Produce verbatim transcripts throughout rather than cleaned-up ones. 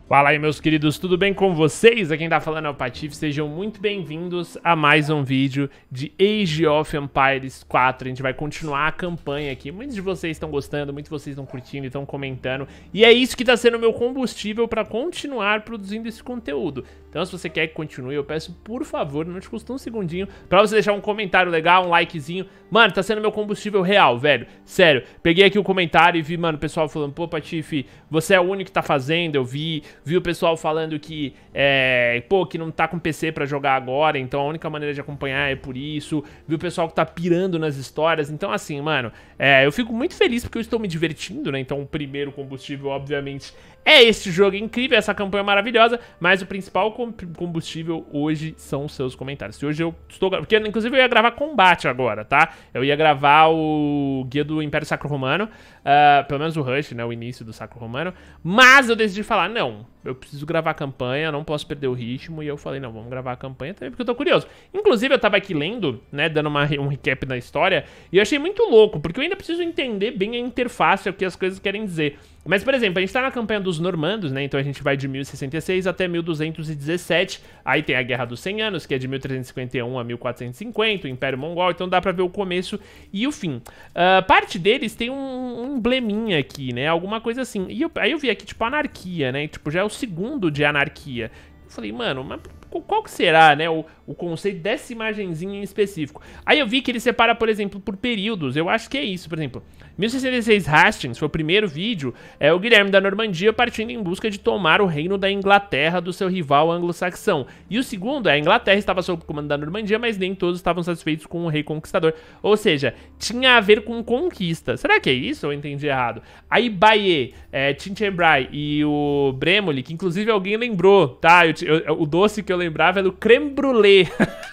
Fala aí, meus queridos, tudo bem com vocês? Aqui quem tá falando é o Patife, sejam muito bem-vindos a mais um vídeo de Age of Empires quatro. A gente vai continuar a campanha aqui, muitos de vocês estão gostando, muitos de vocês estão curtindo e estão comentando, e é isso que tá sendo o meu combustível pra continuar produzindo esse conteúdo. Então se você quer que continue, eu peço, por favor, não te custa um segundinho, pra você deixar um comentário legal, um likezinho. Mano, tá sendo meu combustível real, velho, sério. Peguei aqui o comentário e vi, mano, o pessoal falando, pô, Patife, você é o único que tá fazendo, eu vi... Vi o pessoal falando que, é, pô, que não tá com P C pra jogar agora, então a única maneira de acompanhar é por isso. Vi o pessoal que tá pirando nas histórias. Então, assim, mano, é, eu fico muito feliz porque eu estou me divertindo, né? Então, o primeiro combustível, obviamente, é este jogo incrível, essa campanha maravilhosa. Mas o principal combustível hoje são os seus comentários. Se hoje eu estou... Porque, inclusive, eu ia gravar combate agora, tá? Eu ia gravar o Guia do Império Sacro Romano, uh, pelo menos o Rush, né? O início do Sacro Romano. Mas eu decidi falar, não... Eu preciso gravar a campanha, não posso perder o ritmo. E eu falei, não, vamos gravar a campanha também, porque eu tô curioso. Inclusive, eu tava aqui lendo, né, dando uma, um recap da história, e eu achei muito louco, porque eu ainda preciso entender bem a interface, o que as coisas querem dizer. Mas, por exemplo, a gente tá na campanha dos normandos, né, então a gente vai de mil e sessenta e seis até mil duzentos e dezessete. Aí tem a Guerra dos cem Anos, que é de mil trezentos e cinquenta e um a mil quatrocentos e cinquenta, o Império Mongol, então dá pra ver o começo e o fim. Uh, parte deles tem um, um embleminha aqui, né, alguma coisa assim. E eu, aí eu vi aqui, tipo, anarquia, né, tipo, já é o segundo de anarquia. Eu falei, mano, mas qual que será, né, o, o conceito dessa imagenzinha em específico? Aí eu vi que ele separa, por exemplo, por períodos. Eu acho que é isso, por exemplo, mil e sessenta e seis Hastings, foi o primeiro vídeo, é o Guilherme da Normandia partindo em busca de tomar o reino da Inglaterra do seu rival anglo-saxão. E o segundo é a Inglaterra estava sob o comando da Normandia, mas nem todos estavam satisfeitos com o rei conquistador. Ou seja, tinha a ver com conquista. Será que é isso ou eu entendi errado? Aí Baie, é, Tinchebrai e o Bremoli, que inclusive alguém lembrou, tá? Eu, eu, o doce que eu lembrava era o creme brulee.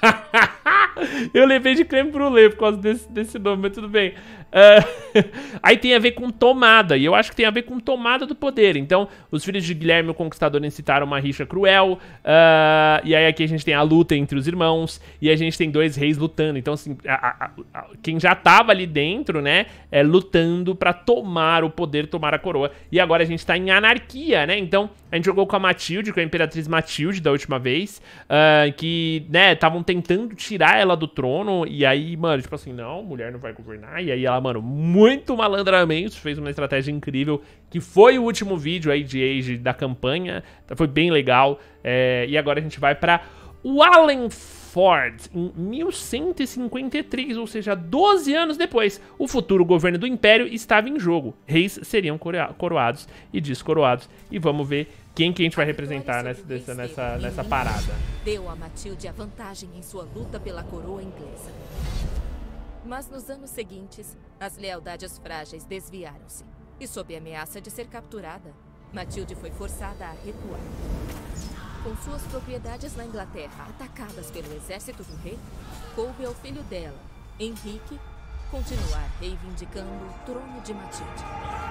Eu lembrei de creme brulee por causa desse, desse nome, mas tudo bem. Uh, aí tem a ver com tomada, e eu acho que tem a ver com tomada do poder. Então, os filhos de Guilherme o Conquistador incitaram uma rixa cruel, uh, e aí aqui a gente tem a luta entre os irmãos, e a gente tem dois reis lutando. Então, assim, a, a, a, quem já tava ali dentro, né, é lutando pra tomar o poder, tomar a coroa. E agora a gente tá em anarquia, né, então a gente jogou com a Matilde, com a Imperatriz Matilde da última vez, uh, que, né, estavam tentando tirar ela do trono, e aí, mano, tipo assim, não, mulher não vai governar, e aí ela, mano, muito malandramente fez uma estratégia incrível, que foi o último vídeo aí de Age da campanha, foi bem legal, é, e agora a gente vai pra Wallingford, em mil cento e cinquenta e três, ou seja, doze anos depois, o futuro governo do Império estava em jogo, reis seriam coroados e descoroados, e vamos ver quem que a gente vai representar nessa, nessa, nessa, nessa parada. Deu a Matilde a vantagem em sua luta pela coroa inglesa. Mas nos anos seguintes, as lealdades frágeis desviaram-se. E sob a ameaça de ser capturada, Matilde foi forçada a recuar. Com suas propriedades na Inglaterra atacadas pelo exército do rei, coube ao filho dela, Henrique, continuar reivindicando o trono de Matilde.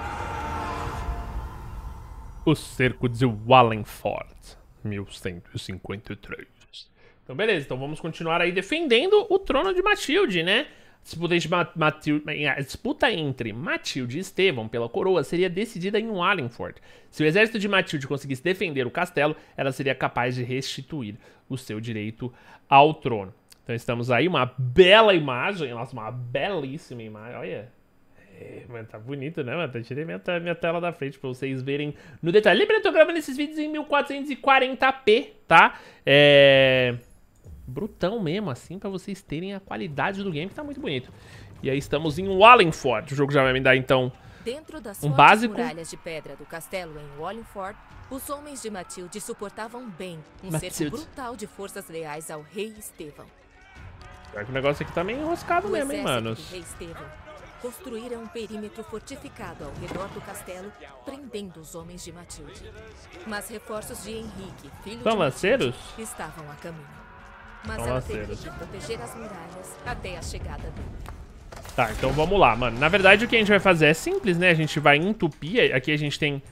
O cerco de Wallingford, mil cento e cinquenta e três. Então beleza, então vamos continuar aí defendendo o trono de Matilde, né? Disputa entre, Matilde, a disputa entre Matilde e Estevão pela coroa seria decidida em Wallingford. Se o exército de Matilde conseguisse defender o castelo, ela seria capaz de restituir o seu direito ao trono. Então estamos aí, uma bela imagem, nossa, uma belíssima imagem, olha. É, mano, tá bonito, né, mano? Eu tirei minha, minha tela da frente pra vocês verem no detalhe. Lembrando que eu tô gravando esses vídeos em mil quatrocentos e quarenta p, tá? É... brutão mesmo, assim, pra vocês terem a qualidade do game, que tá muito bonito. E aí estamos em Wallingford. O jogo já vai me dar, então, Dentro das um básico. muralhas de pedra do castelo em Wallingford, os homens de Matilde suportavam bem um Matilde. cerco brutal de forças leais ao rei Estevão. O negócio aqui tá meio enroscado O mesmo, hein, exército manos? do rei Estevão construíram um perímetro fortificado ao redor do castelo, prendendo os homens de Matilde. Mas reforços de Henrique, filho São de lanceiros? Matilde, estavam a caminho. Mas São ela lanceiros. teria de proteger as muralhas até a chegada dele. Tá, então vamos lá, mano. Na verdade, o que a gente vai fazer é simples, né? A gente vai entupir. Aqui a gente tem...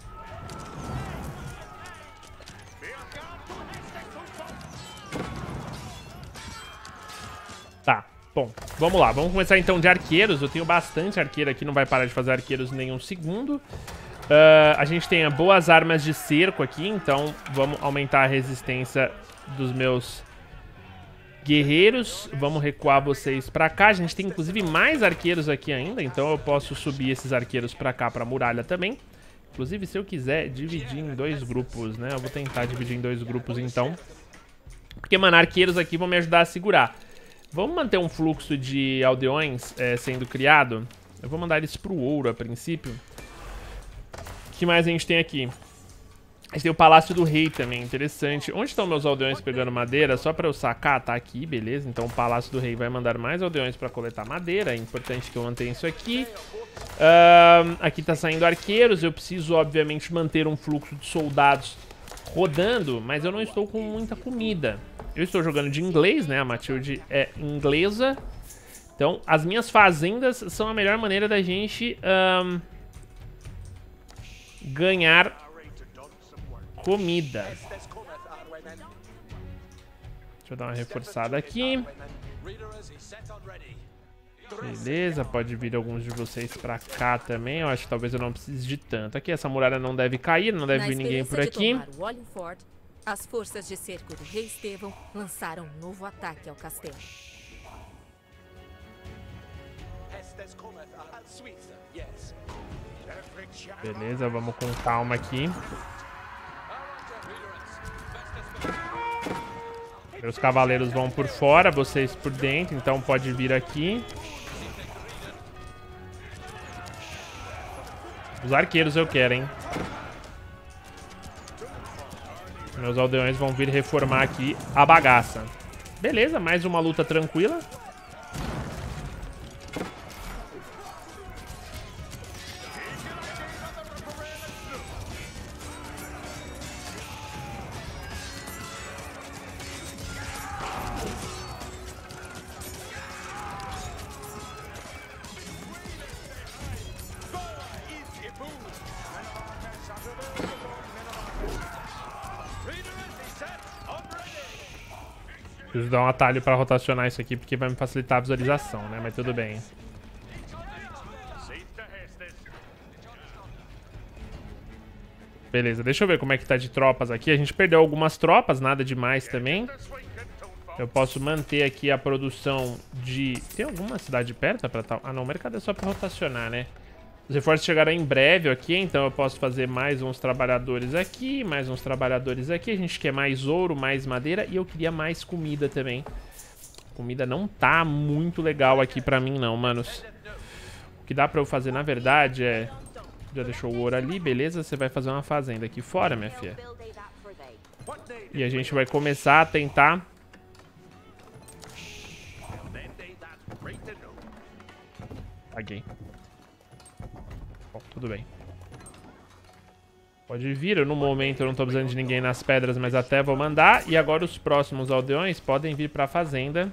Tá, bom, vamos lá. Vamos começar então de arqueiros. Eu tenho bastante arqueiro aqui, não vai parar de fazer arqueiros em nenhum segundo. Uh, a gente tem boas armas de cerco aqui, então vamos aumentar a resistência dos meus guerreiros. Vamos recuar vocês pra cá. A gente tem inclusive mais arqueiros aqui ainda, então eu posso subir esses arqueiros pra cá, pra muralha também. Inclusive, se eu quiser dividir em dois grupos, né? Eu vou tentar dividir em dois grupos, então. Porque, mano, arqueiros aqui vão me ajudar a segurar. Vamos manter um fluxo de aldeões é, sendo criado. Eu vou mandar eles pro ouro a princípio. O que mais a gente tem aqui? A gente tem o Palácio do Rei também, interessante. Onde estão meus aldeões pegando madeira? Só pra eu sacar, tá aqui, beleza. Então o Palácio do Rei vai mandar mais aldeões pra coletar madeira. É importante que eu mantenha isso aqui. Uh, aqui tá saindo arqueiros. Eu preciso, obviamente, manter um fluxo de soldados rodando, mas eu não estou com muita comida. Eu estou jogando de inglês, né? A Matilde é inglesa. Então, as minhas fazendas são a melhor maneira da gente um, ganhar comida. Deixa eu dar uma reforçada aqui. Beleza, pode vir alguns de vocês pra cá também. Eu acho que talvez eu não precise de tanto. Aqui essa muralha não deve cair, não deve vir ninguém por aqui. As forças de cerco do Rei Estevão lançaram um novo ataque ao castelo. Beleza, vamos com calma aqui. Os cavaleiros vão por fora, vocês por dentro, então pode vir aqui. Os arqueiros eu quero, hein? Meus aldeões vão vir reformar aqui a bagaça. Beleza, mais uma luta tranquila. Preciso dar um atalho para rotacionar isso aqui, porque vai me facilitar a visualização, né? Mas tudo bem. Beleza, deixa eu ver como é que tá de tropas aqui. A gente perdeu algumas tropas, nada demais também. Eu posso manter aqui a produção de... Tem alguma cidade perto pra tal? Ah, não, o mercado é só para rotacionar, né? Os reforços chegarão em breve aqui, então eu posso fazer mais uns trabalhadores aqui, mais uns trabalhadores aqui. A gente quer mais ouro, mais madeira e eu queria mais comida também. Comida não tá muito legal aqui pra mim não, manos. O que dá pra eu fazer, na verdade, é... Já deixou o ouro ali, beleza? Você vai fazer uma fazenda aqui fora, minha filha. E a gente vai começar a tentar... Paguei. Bom, tudo bem. Pode vir, eu, no momento eu não tô precisando de ninguém nas pedras, mas até vou mandar. E agora os próximos aldeões podem vir pra fazenda.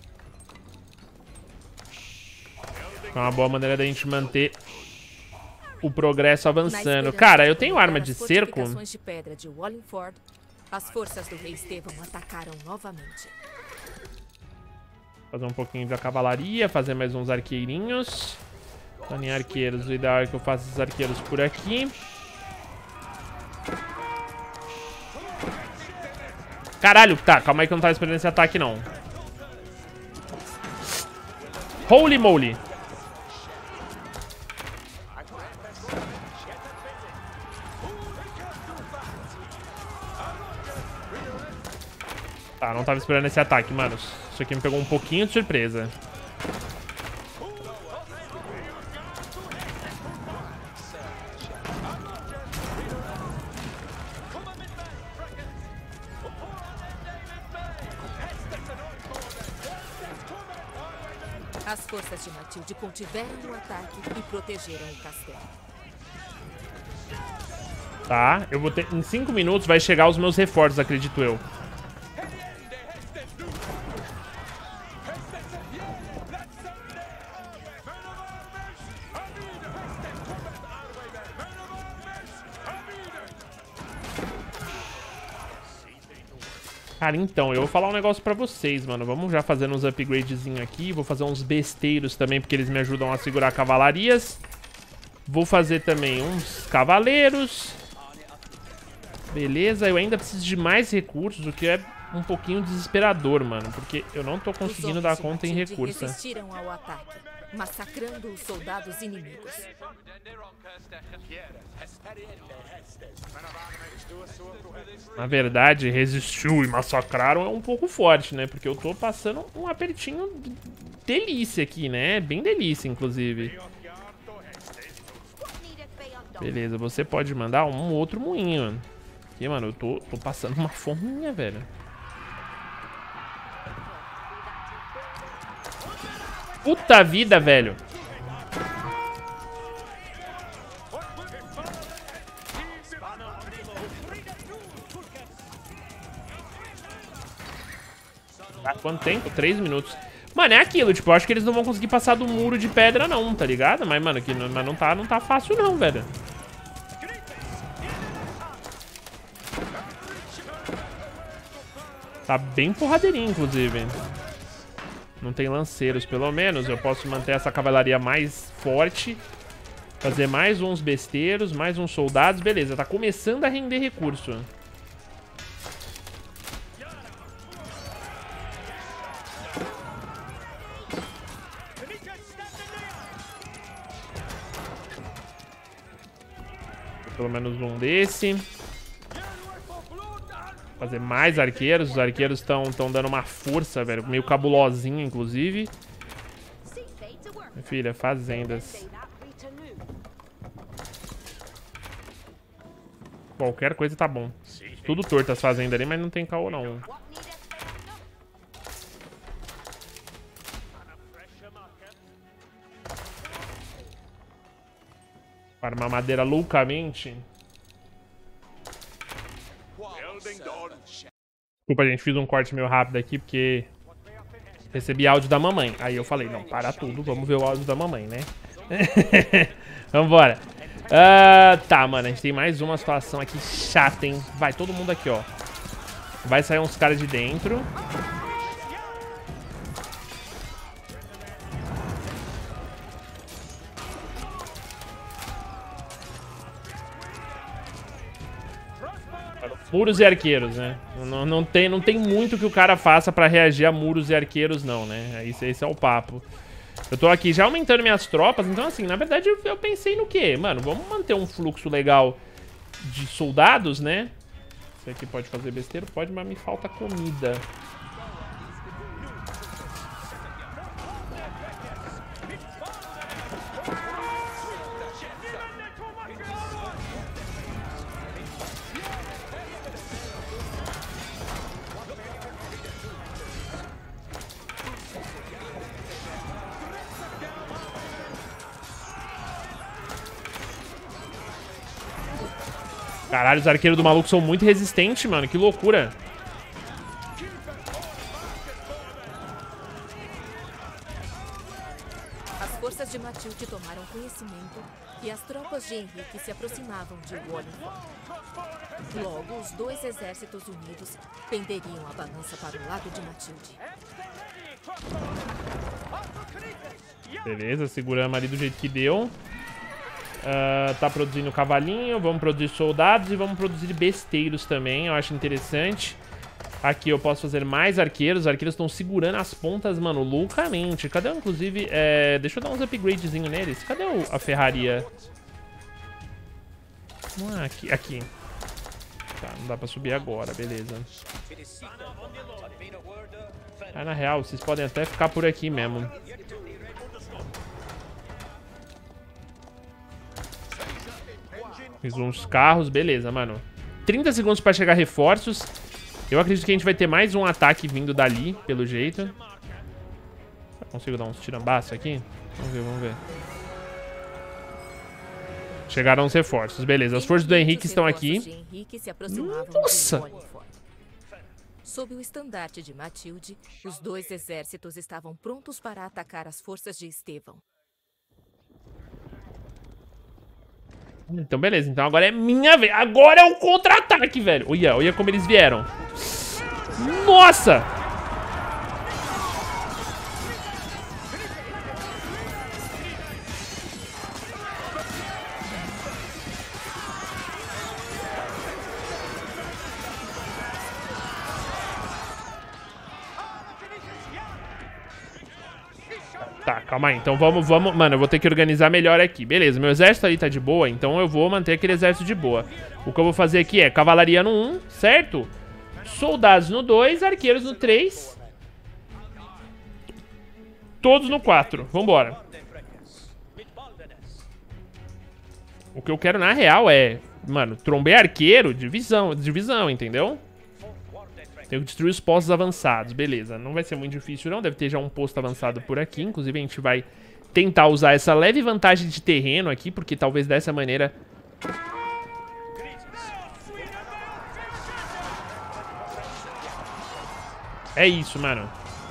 É uma boa maneira da gente manter o progresso avançando. Cara, eu tenho arma de cerco. De pedra de Wallingford, as forças do Rei Estevão atacaram novamente. Fazer um pouquinho da cavalaria, fazer mais uns arqueirinhos. Então, em arqueiros, o ideal é que eu faça esses arqueiros por aqui. Caralho, tá, calma aí que eu não tava esperando esse ataque, não. Holy moly. Tá, não tava esperando esse ataque, mano. Isso aqui me pegou um pouquinho de surpresa. As forças de Matilde contiveram o ataque e protegeram o castelo. Tá, eu vou ter... Em cinco minutos vai chegar os meus reforços, acredito eu. Cara, então, eu vou falar um negócio pra vocês, mano. Vamos já fazendo uns upgradezinhos aqui. Vou fazer uns besteiros também, porque eles me ajudam a segurar cavalarias. Vou fazer também uns cavaleiros. Beleza, eu ainda preciso de mais recursos, o que é um pouquinho desesperador, mano. Porque eu não tô conseguindo dar conta em recursos. Resistiram ao ataque, massacrando os soldados inimigos. Na verdade, resistiu e massacraram é um pouco forte, né? Porque eu tô passando um apertinho delícia aqui, né? Bem delícia, inclusive. Beleza, você pode mandar um outro moinho. Aqui, mano, eu tô, tô passando uma fominha, velho. Puta vida, velho. Há quanto tempo? Três minutos. Mano, é aquilo, tipo, eu acho que eles não vão conseguir passar do muro de pedra não, tá ligado? Mas, mano, aqui não, mas não, tá, não tá fácil não, velho. Tá bem porradeirinho, inclusive. Não tem lanceiros, pelo menos. Eu posso manter essa cavalaria mais forte. Fazer mais uns besteiros, mais uns soldados. Beleza, tá começando a render recurso. Pelo menos um desse. Fazer mais arqueiros. Os arqueiros estão estão dando uma força, velho. Meio cabulosinho, inclusive. Minha filha, fazendas. Qualquer coisa tá bom. Tudo torto as fazendas ali, mas não tem caô, não. Farmar madeira loucamente. Desculpa, gente, fiz um corte meio rápido aqui, porque recebi áudio da mamãe. Aí eu falei, não, para tudo, vamos ver o áudio da mamãe, né? Vambora. Uh, tá, mano, a gente tem mais uma situação aqui chata, hein? Vai, todo mundo aqui, ó. Vai sair uns caras de dentro. Muros e arqueiros, né? Não, não, tem, não tem muito que o cara faça pra reagir a muros e arqueiros, não, né? Esse, esse é o papo. Eu tô aqui já aumentando minhas tropas, então assim, na verdade eu, eu pensei no quê? Mano, vamos manter um fluxo legal de soldados, né? Esse aqui pode fazer besteira? Pode, mas me falta comida. Caralho, os arqueiros do maluco são muito resistentes, mano. Que loucura. As forças de Matilde tomaram conhecimento e as tropas de Henrique se aproximavam de Wallingford. Logo, os dois exércitos unidos penderiam a balança para o lado de Matilde. Beleza, seguramos ali do jeito que deu. Uh, tá produzindo cavalinho, vamos produzir soldados e vamos produzir besteiros também, eu acho interessante. Aqui eu posso fazer mais arqueiros, os arqueiros estão segurando as pontas, mano, loucamente. Cadê, inclusive, é... deixa eu dar uns upgradezinhos neles. Cadê o... a ferraria? Ah, aqui, aqui. Tá, não dá pra subir agora, beleza. Ah, na real, vocês podem até ficar por aqui mesmo. Fiz uns carros, beleza, mano. trinta segundos pra chegar reforços. Eu acredito que a gente vai ter mais um ataque vindo dali, pelo jeito. Consigo dar uns tirambaços aqui? Vamos ver, vamos ver. Chegaram os reforços, beleza. As forças do Henrique estão aqui. Nossa! Sob o estandarte de Matilde, os dois exércitos estavam prontos para atacar as forças de Estevão. Então, beleza. Então agora é minha vez. Agora é o contra-ataque, velho. Olha, olha como eles vieram. Nossa! Tá, calma aí. Então vamos, vamos... Mano, eu vou ter que organizar melhor aqui. Beleza, meu exército ali tá de boa, então eu vou manter aquele exército de boa. O que eu vou fazer aqui é cavalaria no um, certo? Soldados no dois, arqueiros no três. Todos no quatro. Vambora. O que eu quero na real é... Mano, trombei arqueiro, divisão, divisão, entendeu? Tenho que destruir os postos avançados, beleza. Não vai ser muito difícil não, deve ter já um posto avançado por aqui. Inclusive a gente vai tentar usar essa leve vantagem de terreno aqui, porque talvez dessa maneira... É isso, mano.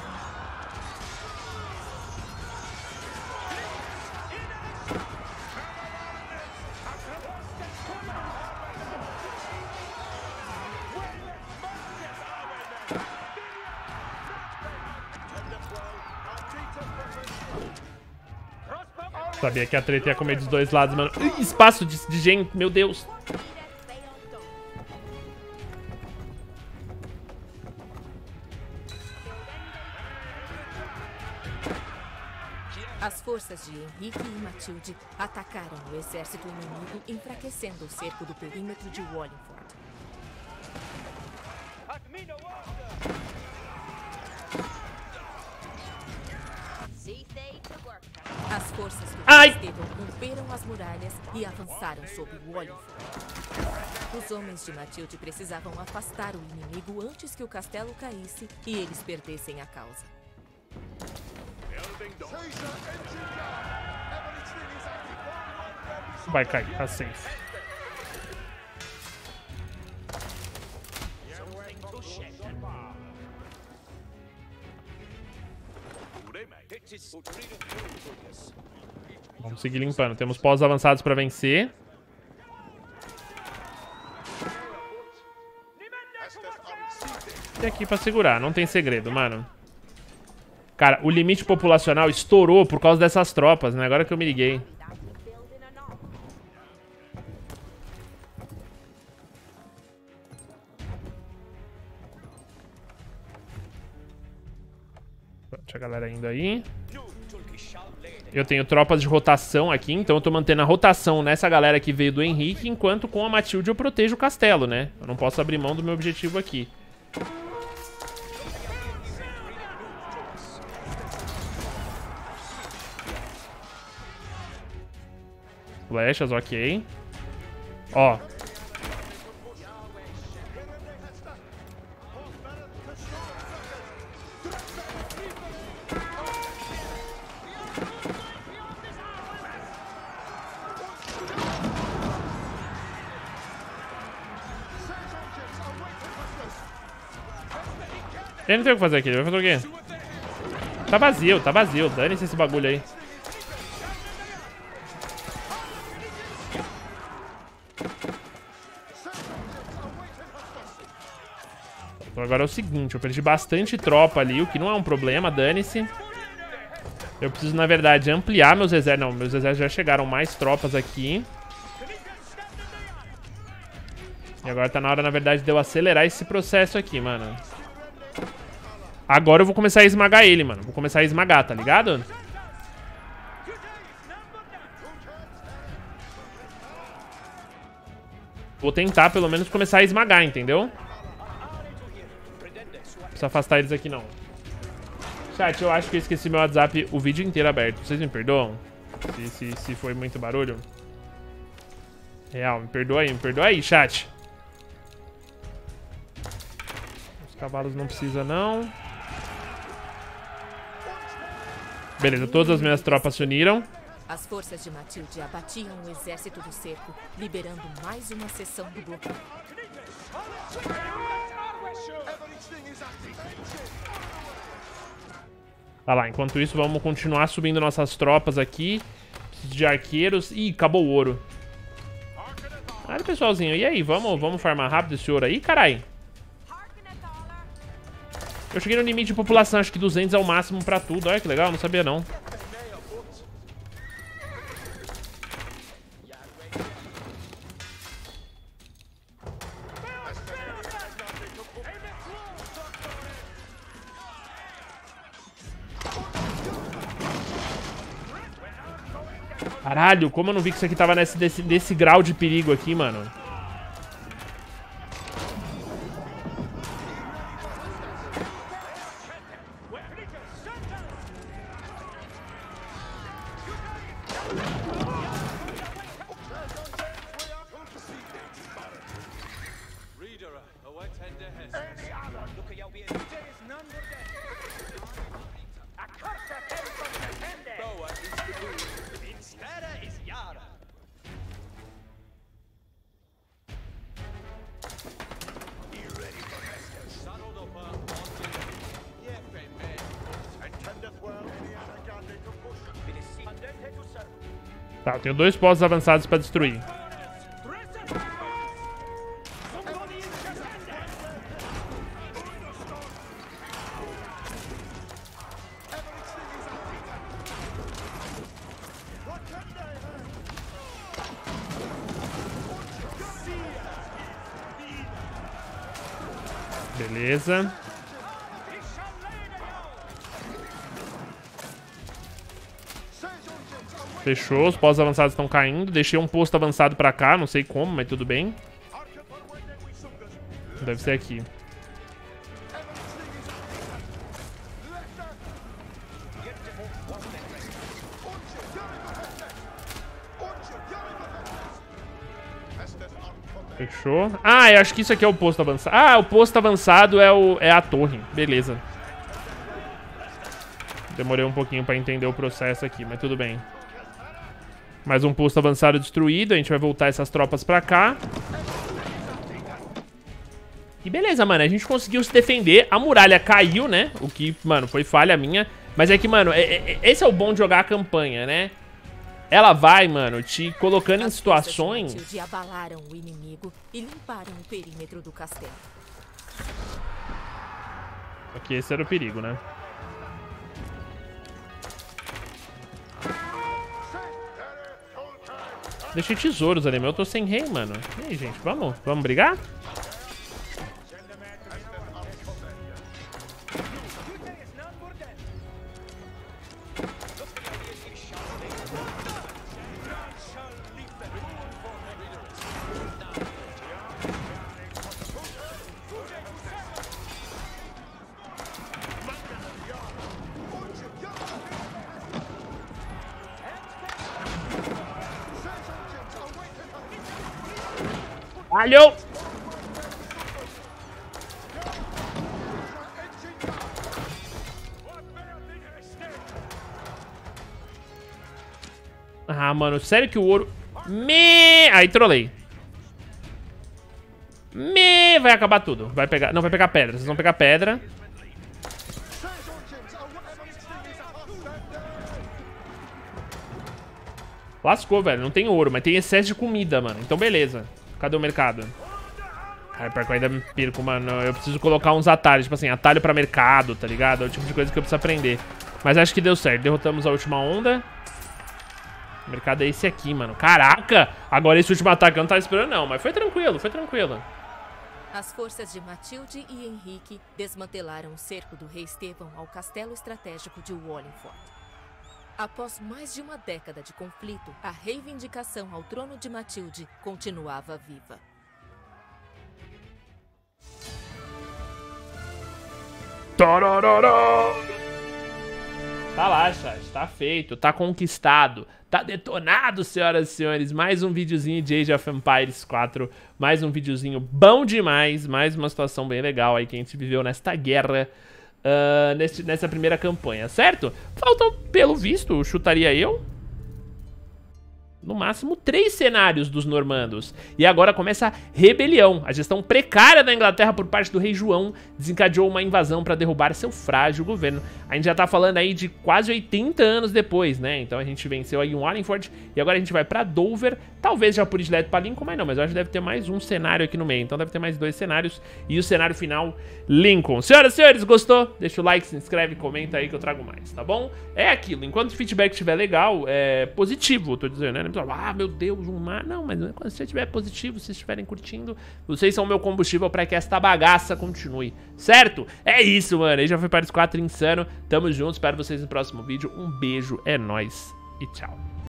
Sabia que a treta ia comer dos dois lados, mano. Ih, espaço de, de gente, meu Deus. As forças de Henrique e Matilde atacaram o exército inimigo, enfraquecendo o cerco do perímetro de Wallingford. As forças do Estevão romperam as muralhas e avançaram sobre Wallingford. Os homens de Matilde precisavam afastar o inimigo antes que o castelo caísse e eles perdessem a causa. Vai cair, tá safe. Vamos seguir limpando. Temos pós avançados pra vencer. E aqui pra segurar. Não tem segredo, mano. Cara, o limite populacional estourou por causa dessas tropas, né? Agora que eu me liguei. Deixa a galera indo aí. Eu tenho tropas de rotação aqui, então eu tô mantendo a rotação nessa galera que veio do Henrique, enquanto com a Matilde eu protejo o castelo, né? Eu não posso abrir mão do meu objetivo aqui. Flechas, ok. Ó. Ele não tem o que fazer aqui, ele vai fazer o quê? Tá vazio, tá vazio. Dane-se esse bagulho aí. Então agora é o seguinte, eu perdi bastante tropa ali, o que não é um problema, dane-se. Eu preciso, na verdade, ampliar meus exércitos. Não, meus exércitos já chegaram mais tropas aqui. E agora tá na hora, na verdade, de eu acelerar esse processo aqui, mano. Agora eu vou começar a esmagar ele, mano. Vou começar a esmagar, tá ligado? Vou tentar, pelo menos, começar a esmagar, entendeu? Não precisa afastar eles aqui, não. Chat, eu acho que eu esqueci meu WhatsApp o vídeo inteiro aberto. Vocês me perdoam? Se, se, se foi muito barulho. Real, me perdoa aí, me perdoa aí, chat. Os cavalos não precisam, não. Beleza, todas as minhas tropas se uniram. As forças de Matilde abatiam o exército do cerco, liberando mais uma seção do bloqueio. Tá lá, enquanto isso vamos continuar subindo nossas tropas aqui de arqueiros. Ih, acabou o ouro. Olha, pessoalzinho, e aí? Vamos, vamos farmar rápido esse ouro aí, carai? Eu cheguei no limite de população, acho que duzentos é o máximo pra tudo. Olha que legal, não sabia não. Caralho, como eu não vi que isso aqui tava nesse, desse, desse grau de perigo aqui, mano. Tá, eu tenho dois postos avançados pra destruir. Beleza. Fechou, os postos avançados estão caindo. Deixei um posto avançado pra cá, não sei como, mas tudo bem. Deve ser aqui. Fechou. Ah, eu acho que isso aqui é o posto avançado. Ah, o posto avançado é, o, é a torre. Beleza. Demorei um pouquinho pra entender o processo aqui, mas tudo bem. Mais um posto avançado destruído. A gente vai voltar essas tropas pra cá. E beleza, mano. A gente conseguiu se defender. A muralha caiu, né? O que, mano, foi falha minha. Mas é que, mano, é, é, esse é o bom de jogar a campanha, né? Ela vai, mano, te colocando em situações... As abalaram o inimigo e limparam o perímetro do castelo. Aqui, esse era o perigo, né? Deixei tesouros ali, mas eu tô sem rei, mano. E aí, gente, vamos? Vamos brigar? Valeu! Ah, mano, sério que o ouro... Me... Aí, trolei. Me... Vai acabar tudo. Vai pegar... Não, vai pegar pedra. Vocês vão pegar pedra. Lascou, velho. Não tem ouro, mas tem excesso de comida, mano. Então, beleza. Cadê o mercado? Cara, pior que eu ainda me perco, mano. Eu preciso colocar uns atalhos. Tipo assim, atalho pra mercado, tá ligado? É o tipo de coisa que eu preciso aprender. Mas acho que deu certo. Derrotamos a última onda. O mercado é esse aqui, mano. Caraca! Agora esse último ataque eu não tava esperando, não. Mas foi tranquilo, foi tranquilo. As forças de Matilde e Henrique desmantelaram o cerco do rei Estevão ao castelo estratégico de Wallingford. Após mais de uma década de conflito, a reivindicação ao trono de Matilde continuava viva. Torororó. Tá lá, chat. Tá feito, tá conquistado, tá detonado, senhoras e senhores. Mais um videozinho de Age of Empires quatro. Mais um videozinho bom demais. Mais uma situação bem legal aí que a gente viveu nesta guerra. Uh, nesse, nessa primeira campanha, certo? Faltam, pelo visto, chutaria eu, no máximo três cenários dos normandos. E agora começa a rebelião. A gestão precária da Inglaterra por parte do rei João desencadeou uma invasão para derrubar seu frágil governo. A gente já tá falando aí de quase oitenta anos depois, né? Então a gente venceu aí em Wallingford e agora a gente vai pra Dover. Talvez já por ir direto pra Lincoln, mas não. Mas eu acho que deve ter mais um cenário aqui no meio. Então deve ter mais dois cenários. E o cenário final, Lincoln. Senhoras e senhores, gostou? Deixa o like, se inscreve, comenta aí que eu trago mais, tá bom? É aquilo. Enquanto o feedback estiver legal, é positivo, tô dizendo, né? Ah, meu Deus, um mar. Não, mas quando você estiver positivo, se estiverem curtindo, vocês são o meu combustível pra que esta bagaça continue, certo? É isso, mano. Aí já foi Empires quatro insano. Tamo junto, espero vocês no próximo vídeo. Um beijo, é nóis e tchau.